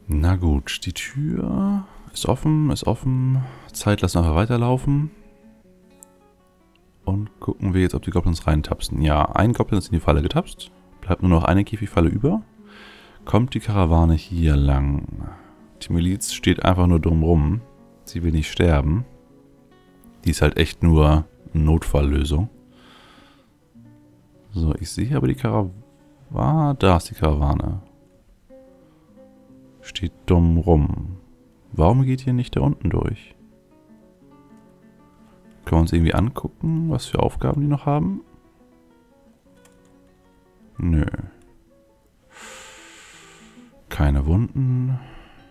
Na gut, die Tür ist offen, ist offen. Zeit lassen wir weiterlaufen. Und gucken wir jetzt, ob die Goblins reintapsen. Ja, ein Goblin ist in die Falle getapst. Bleibt nur noch eine Käfigfalle über. Kommt die Karawane hier lang. Die Miliz steht einfach nur drumrum. Sie will nicht sterben. Die ist halt echt nur eine Notfalllösung. So, ich sehe aber die Karawane. Da ist die Karawane. Steht dumm rum. Warum geht hier nicht da unten durch? Können wir uns irgendwie angucken, was für Aufgaben die noch haben? Nö. Keine Wunden.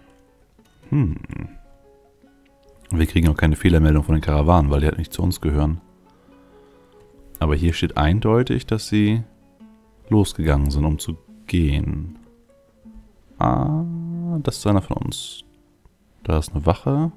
Wir kriegen auch keine Fehlermeldung von den Karawanen, weil die halt nicht zu uns gehören. Aber hier steht eindeutig, dass sie losgegangen sind, um zu gehen. Ah, das ist einer von uns. Da ist eine Wache.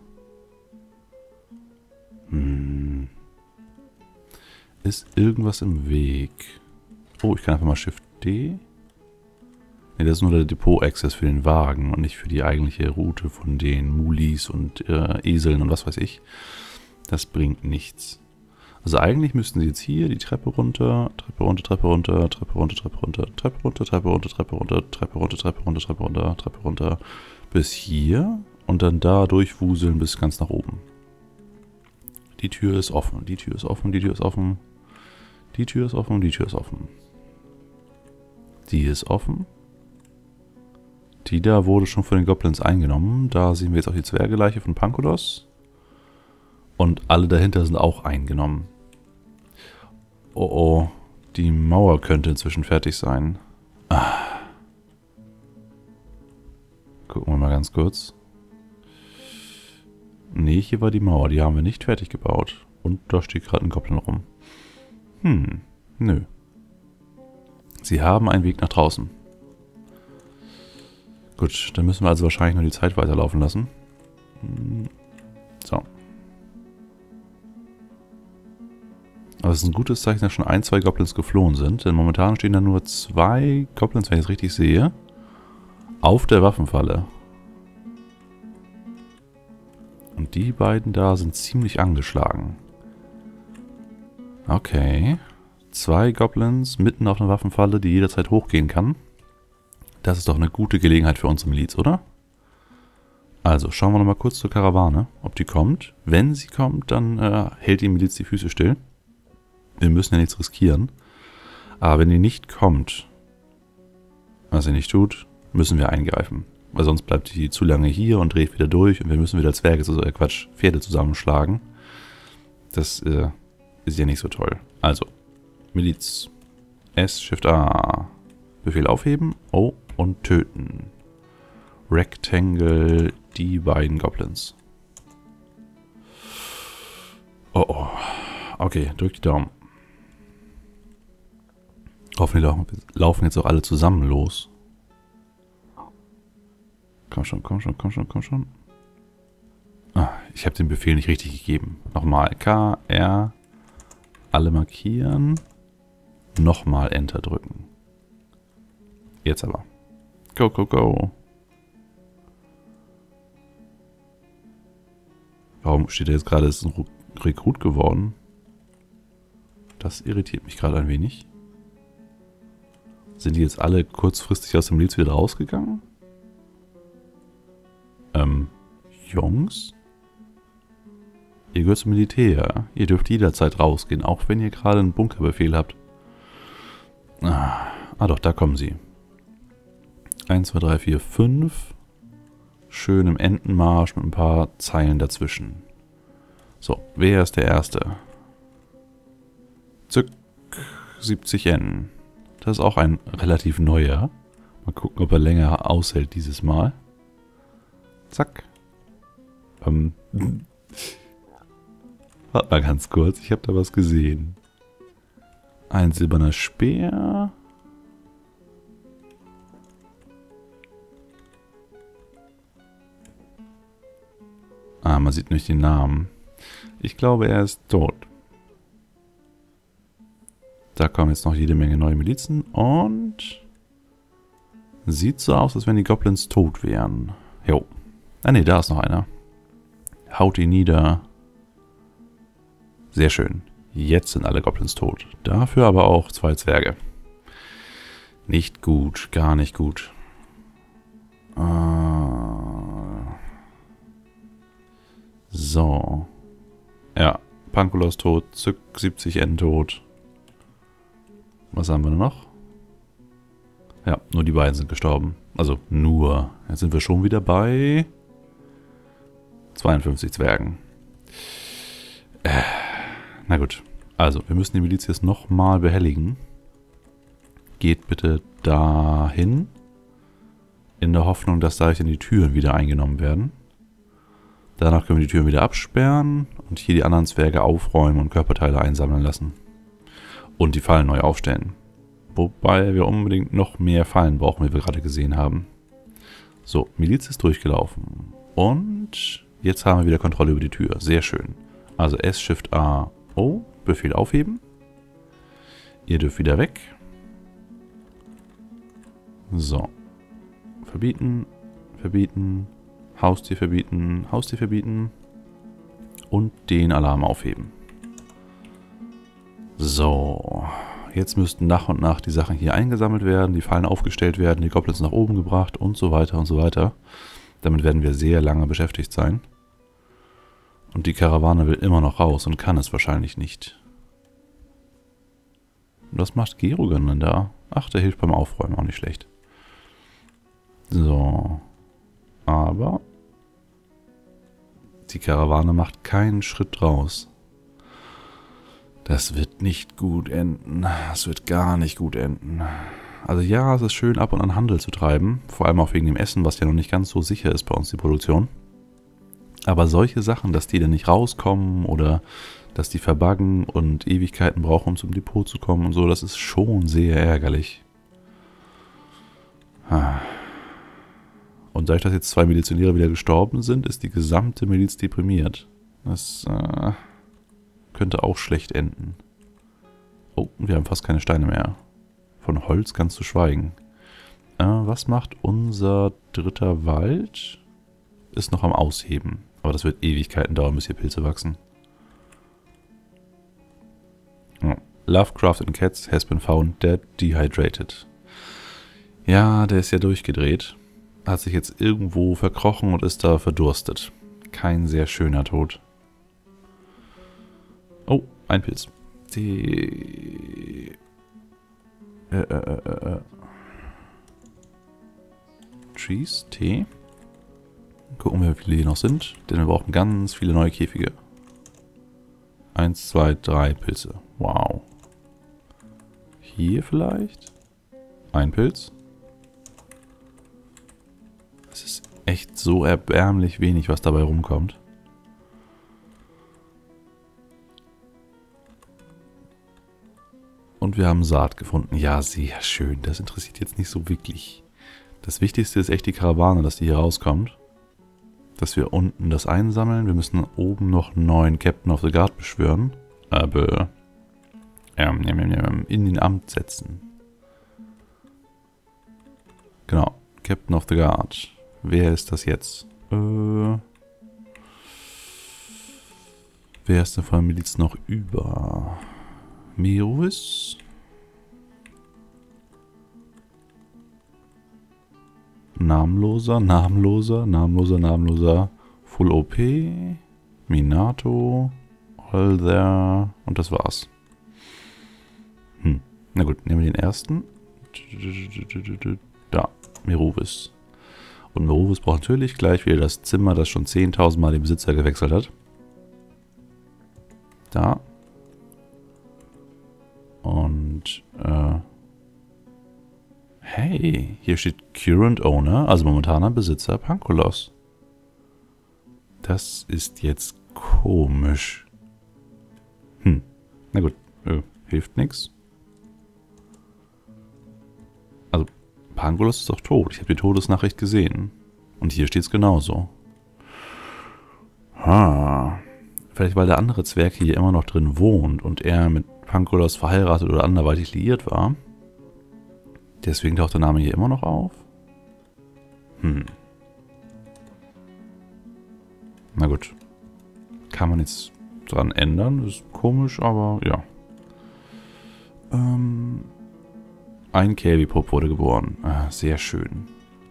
Ist irgendwas im Weg? Oh, ich kann einfach mal Shift D. Ne, das ist nur der Depot-Access für den Wagen und nicht für die eigentliche Route von den Mulis und Eseln und was weiß ich. Das bringt nichts. Also eigentlich müssten sie jetzt hier die Treppe runter, Treppe runter, Treppe runter, Treppe runter, Treppe runter, Treppe runter, Treppe runter, Treppe runter, Treppe runter, Treppe runter, Treppe runter, Treppe runter, bis hier und dann da durchwuseln bis ganz nach oben. Die Tür ist offen, die Tür ist offen, die Tür ist offen. Die Tür ist offen, die Tür ist offen. Die ist offen. Die da wurde schon von den Goblins eingenommen. Da sehen wir jetzt auch die Zwergeleiche von Pankolos. Und alle dahinter sind auch eingenommen. Oh oh, die Mauer könnte inzwischen fertig sein. Gucken wir mal ganz kurz. Nee, hier war die Mauer, die haben wir nicht fertig gebaut. Und da steht gerade ein Goblin rum. Nö. Sie haben einen Weg nach draußen. Gut, dann müssen wir also wahrscheinlich nur die Zeit weiterlaufen lassen. So. Aber es ist ein gutes Zeichen, dass schon 1, 2 Goblins geflohen sind. Denn momentan stehen da nur 2 Goblins, wenn ich es richtig sehe, auf der Waffenfalle. Und die beiden da sind ziemlich angeschlagen. Okay. 2 Goblins mitten auf einer Waffenfalle, die jederzeit hochgehen kann. Das ist doch eine gute Gelegenheit für unsere Miliz, oder? Also, schauen wir nochmal kurz zur Karawane, ob die kommt. Wenn sie kommt, dann hält die Miliz die Füße still. Wir müssen ja nichts riskieren. Aber wenn die nicht kommt, was sie nicht tut, müssen wir eingreifen. Weil sonst bleibt die zu lange hier und dreht wieder durch und wir müssen wieder Zwerge, Pferde zusammenschlagen. Das ist ja nicht so toll. Also, Miliz. S, Shift A. Befehl aufheben. O und töten. Rectangle, die beiden Goblins. Oh oh. Okay, drück die Daumen. Hoffentlich laufen jetzt auch alle zusammen los. Komm schon, komm schon, komm schon, komm schon. Ich habe den Befehl nicht richtig gegeben. Nochmal K, R, alle markieren. Nochmal Enter drücken. Jetzt aber. Go, go, go. Warum steht da jetzt gerade, es ist ein Rekrut geworden? Das irritiert mich gerade ein wenig. Sind die jetzt alle kurzfristig aus dem Miliz wieder rausgegangen? Jungs? Ihr gehört zum Militär. Ihr dürft jederzeit rausgehen, auch wenn ihr gerade einen Bunkerbefehl habt. Doch, da kommen sie. 1, 2, 3, 4, 5. Schön im Entenmarsch mit ein paar Zeilen dazwischen. So, wer ist der Erste? Zück, 70N. Das ist auch ein relativ neuer. Mal gucken, ob er länger aushält dieses Mal. Zack. Warte mal ganz kurz, ich habe da was gesehen. Ein silberner Speer. Man sieht nicht den Namen. Ich glaube, er ist tot. Da kommen jetzt noch jede Menge neue Milizen und sieht so aus, als wenn die Goblins tot wären. Jo. Ah ne, da ist noch einer. Haut ihn nieder. Sehr schön. Jetzt sind alle Goblins tot. Dafür aber auch 2 Zwerge. Nicht gut, gar nicht gut. So. Ja, Pankulos tot, Zück 70 Enten tot. Was haben wir noch? Ja, nur die beiden sind gestorben. Also nur. Jetzt sind wir schon wieder bei 52 Zwergen. Na gut. Also, wir müssen die Miliz jetzt nochmal behelligen. Geht bitte dahin. In der Hoffnung, dass dadurch dann die Türen wieder eingenommen werden. Danach können wir die Türen wieder absperren und hier die anderen Zwerge aufräumen und Körperteile einsammeln lassen. Und die Fallen neu aufstellen. Wobei wir unbedingt noch mehr Fallen brauchen, wie wir gerade gesehen haben. So, Miliz ist durchgelaufen. Und jetzt haben wir wieder Kontrolle über die Tür. Sehr schön. Also S, Shift, A, O. Befehl aufheben. Ihr dürft wieder weg. So. Verbieten. Verbieten. Haustier verbieten. Haustier verbieten. Und den Alarm aufheben. So. Jetzt müssten nach und nach die Sachen hier eingesammelt werden, die Fallen aufgestellt werden, die Goblins nach oben gebracht und so weiter und so weiter. Damit werden wir sehr lange beschäftigt sein. Und die Karawane will immer noch raus und kann es wahrscheinlich nicht. Was macht Gerugan denn da? Ach, der hilft beim Aufräumen, auch nicht schlecht. So. Aber die Karawane macht keinen Schritt raus. Das wird nicht gut enden. Das wird gar nicht gut enden. Also ja, es ist schön, ab und an Handel zu treiben. Vor allem auch wegen dem Essen, was ja noch nicht ganz so sicher ist bei uns, die Produktion. Aber solche Sachen, dass die dann nicht rauskommen oder dass die verbuggen und Ewigkeiten brauchen, um zum Depot zu kommen und so, das ist schon sehr ärgerlich. Und dadurch, dass jetzt 2 Milizionäre wieder gestorben sind, ist die gesamte Miliz deprimiert. Das könnte auch schlecht enden. Oh, wir haben fast keine Steine mehr. Von Holz ganz zu schweigen. Was macht unser dritter Wald? Ist noch am Ausheben. Aber das wird Ewigkeiten dauern, bis hier Pilze wachsen. Oh. Lovecraft and Cats has been found dead, dehydrated. Ja, der ist ja durchgedreht. Hat sich jetzt irgendwo verkrochen und ist da verdurstet. Kein sehr schöner Tod. Oh, ein Pilz. Trees, Tee. Gucken wir, wie viele hier noch sind. Denn wir brauchen ganz viele neue Käfige. 1, 2, 3 Pilze. Wow. Hier vielleicht? Ein Pilz. Es ist echt so erbärmlich wenig, was dabei rumkommt. Und wir haben Saat gefunden. Ja, sehr schön. Das interessiert jetzt nicht so wirklich. Das Wichtigste ist echt die Karawane, dass die hier rauskommt. Dass wir unten das einsammeln. Wir müssen oben noch einen neuen Captain of the Guard beschwören. Aber in den Amt setzen. Genau. Captain of the Guard. Wer ist das jetzt? Wer ist denn von der Miliz noch über? Merovis? Namenloser. Full OP. Minato. All there. Und das war's. Na gut, nehmen wir den ersten. Da. Merovis. Und Merovis braucht natürlich gleich wieder das Zimmer, das schon 10.000 Mal den Besitzer gewechselt hat. Da. Und, hey, hier steht Current Owner, also momentaner Besitzer Pankulos. Das ist jetzt komisch. Na gut, hilft nichts. Also, Pankulos ist doch tot. Ich habe die Todesnachricht gesehen. Und hier steht es genauso. Vielleicht weil der andere Zwerg hier immer noch drin wohnt und er mit Pankulos verheiratet oder anderweitig liiert war. Deswegen taucht der Name hier immer noch auf. Na gut. Kann man jetzt dran ändern. Ist komisch, aber ja. Ein Kelby-Pup wurde geboren. Ah, sehr schön.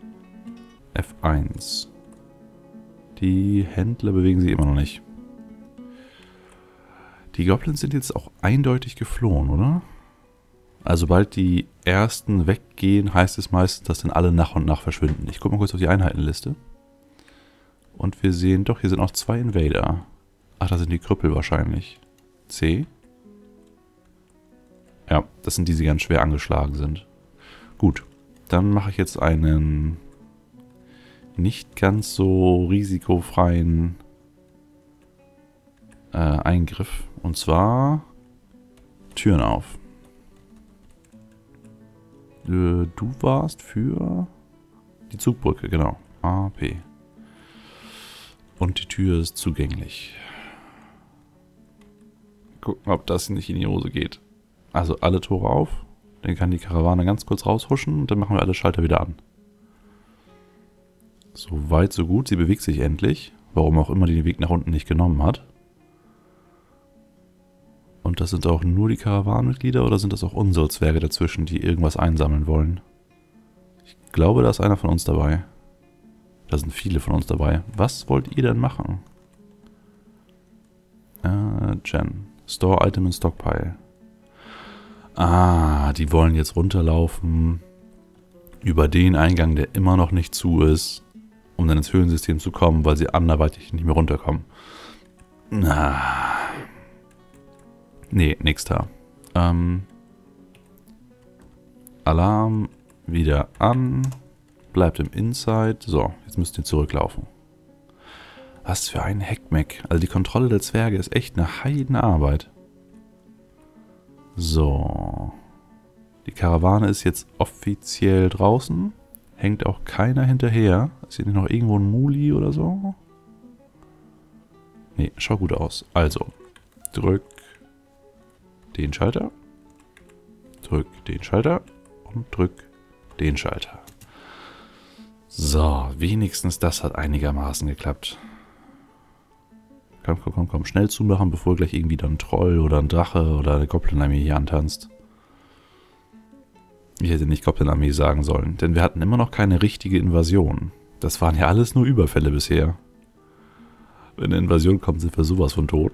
F1. Die Händler bewegen sich immer noch nicht. Die Goblins sind jetzt auch eindeutig geflohen, oder? Also sobald die ersten weggehen, heißt es meistens, dass dann alle nach und nach verschwinden. Ich gucke mal kurz auf die Einheitenliste. Und wir sehen, doch, hier sind auch 2 Invader. Ach, das sind die Krüppel wahrscheinlich. C. Ja, das sind die, die ganz schwer angeschlagen sind. Gut, dann mache ich jetzt einen nicht ganz so risikofreien Eingriff. Und zwar Türen auf. Du warst für die Zugbrücke, genau. AP. Und die Tür ist zugänglich. Gucken, ob das nicht in die Hose geht. Also alle Tore auf. Dann kann die Karawane ganz kurz raushuschen und dann machen wir alle Schalter wieder an. So weit, so gut. Sie bewegt sich endlich. Warum auch immer die den Weg nach unten nicht genommen hat. Und das sind auch nur die Karawanenmitglieder oder sind das auch unsere Zwerge dazwischen, die irgendwas einsammeln wollen? Ich glaube, da ist einer von uns dabei. Da sind viele von uns dabei. Was wollt ihr denn machen? Jen. Store Item in Stockpile. Ah, die wollen jetzt runterlaufen. Über den Eingang, der immer noch nicht zu ist. Um dann ins Höhlensystem zu kommen, weil sie anderweitig nicht mehr runterkommen. Nee, nix da. Alarm wieder an. Bleibt im Inside. So, jetzt müsst ihr zurücklaufen. Was für ein Heckmeck. Also die Kontrolle der Zwerge ist echt eine Heidenarbeit. So. Die Karawane ist jetzt offiziell draußen. Hängt auch keiner hinterher. Ist hier nicht noch irgendwo ein Muli oder so? Nee, schaut gut aus. Also, drück den Schalter. Drück den Schalter. Und drück den Schalter. So, wenigstens das hat einigermaßen geklappt. Komm, komm, komm, komm. Schnell zumachen, bevor gleich irgendwie dann ein Troll oder ein Drache oder eine Goblin-Armee hier antanzt. Ich hätte nicht Goblin-Armee sagen sollen, denn wir hatten immer noch keine richtige Invasion. Das waren ja alles nur Überfälle bisher. Wenn eine Invasion kommt, sind wir sowas von tot.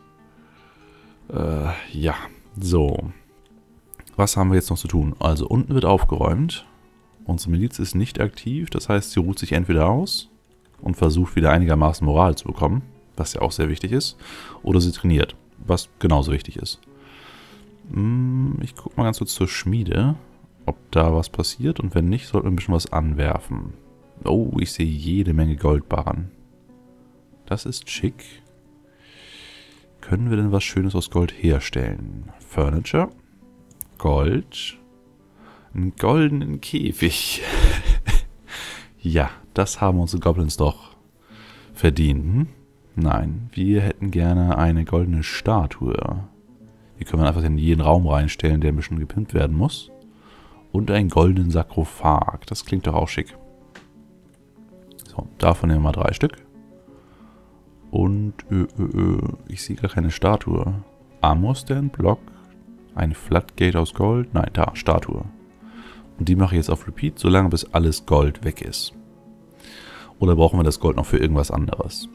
Ja, so. Was haben wir jetzt noch zu tun? Also unten wird aufgeräumt. Unsere Miliz ist nicht aktiv, das heißt, sie ruht sich entweder aus und versucht wieder einigermaßen Moral zu bekommen, was ja auch sehr wichtig ist, oder sie trainiert, was genauso wichtig ist. Ich gucke mal ganz kurz zur Schmiede, ob da was passiert, und wenn nicht, sollten wir ein bisschen was anwerfen. Oh, ich sehe jede Menge Goldbarren. Das ist schick. Können wir denn was Schönes aus Gold herstellen? Furniture, Gold, einen goldenen Käfig. Ja, das haben unsere Goblins doch verdient. Nein, wir hätten gerne eine goldene Statue. Die können wir einfach in jeden Raum reinstellen, der ein bisschen gepimpt werden muss. Und einen goldenen Sarkophag. Das klingt doch auch schick. So, davon nehmen wir mal 3 Stück. Und ich sehe gar keine Statue. Armorstand, Block, ein Floodgate aus Gold. Nein, da, Statue. Und die mache ich jetzt auf Repeat, solange bis alles Gold weg ist. Oder brauchen wir das Gold noch für irgendwas anderes?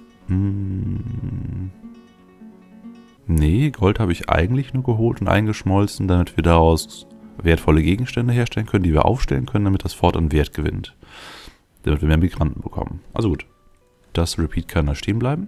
Nee, Gold habe ich eigentlich nur geholt und eingeschmolzen, damit wir daraus wertvolle Gegenstände herstellen können, die wir aufstellen können, damit das Fort an Wert gewinnt. Damit wir mehr Migranten bekommen. Also gut. Das Repeat kann da stehen bleiben.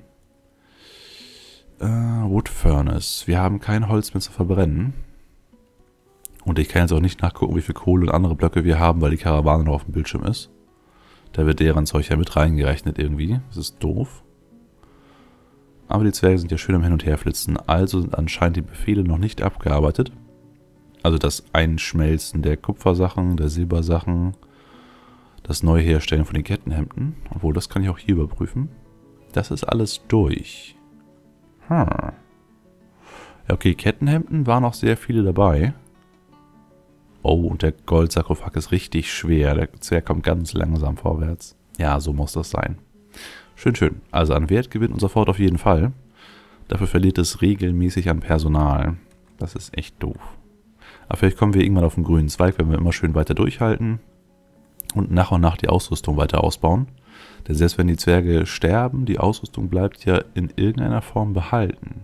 Wood Furnace. Wir haben kein Holz mehr zu verbrennen. Und ich kann jetzt auch nicht nachgucken, wie viel Kohle und andere Blöcke wir haben, weil die Karawane noch auf dem Bildschirm ist. Da wird deren Zeug ja mit reingerechnet irgendwie. Das ist doof. Aber die Zwerge sind ja schön am Hin- und Herflitzen. Also sind anscheinend die Befehle noch nicht abgearbeitet. Also das Einschmelzen der Kupfersachen, der Silbersachen, das Neuherstellen von den Kettenhemden. Obwohl, das kann ich auch hier überprüfen. Das ist alles durch. Ja, okay, Kettenhemden waren noch sehr viele dabei. Oh, und der Goldsarkophag ist richtig schwer. Der Zwerg kommt ganz langsam vorwärts. Ja, so muss das sein. Schön, schön. Also an Wert gewinnt unser Fort auf jeden Fall. Dafür verliert es regelmäßig an Personal. Das ist echt doof. Aber vielleicht kommen wir irgendwann auf den grünen Zweig, wenn wir immer schön weiter durchhalten und nach die Ausrüstung weiter ausbauen. Denn selbst wenn die Zwerge sterben, die Ausrüstung bleibt ja in irgendeiner Form behalten.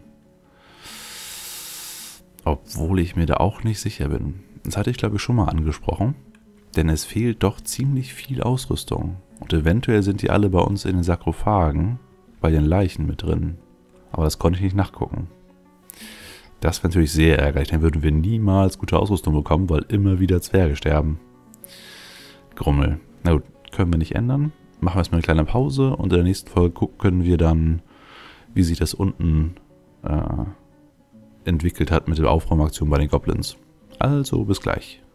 Obwohl ich mir da auch nicht sicher bin. Das hatte ich, glaube ich, schon mal angesprochen. Denn es fehlt doch ziemlich viel Ausrüstung. Und eventuell sind die alle bei uns in den Sarkophagen, bei den Leichen mit drin. Aber das konnte ich nicht nachgucken. Das wäre natürlich sehr ärgerlich. Dann würden wir niemals gute Ausrüstung bekommen, weil immer wieder Zwerge sterben. Grummel. Na gut, können wir nicht ändern. Machen wir erstmal eine kleine Pause und in der nächsten Folge können wir dann, wie sich das unten entwickelt hat mit der Aufräumaktion bei den Goblins. Also bis gleich.